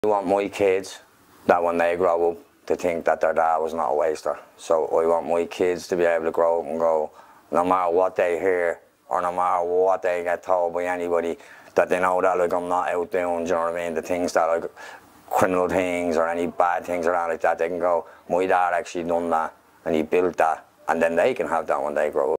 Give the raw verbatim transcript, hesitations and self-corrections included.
I want my kids, that when they grow up, to think that their dad was not a waster. So I want my kids to be able to grow up and go, no matter what they hear, or no matter what they get told by anybody, that they know that like I'm not out doing, do you know what I mean, the things that like criminal things or any bad things around like that, they can go, my dad actually done that and he built that, and then they can have that when they grow up.